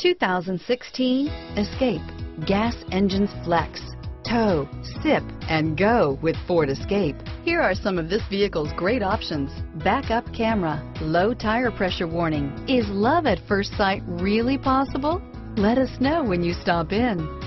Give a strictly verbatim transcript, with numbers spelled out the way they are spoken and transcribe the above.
two thousand sixteen Escape. Gas engines flex, tow, sip, and go with Ford Escape. Here are some of this vehicle's great options: backup camera, low tire pressure warning. Is love at first sight really possible? Let us know when you stop in.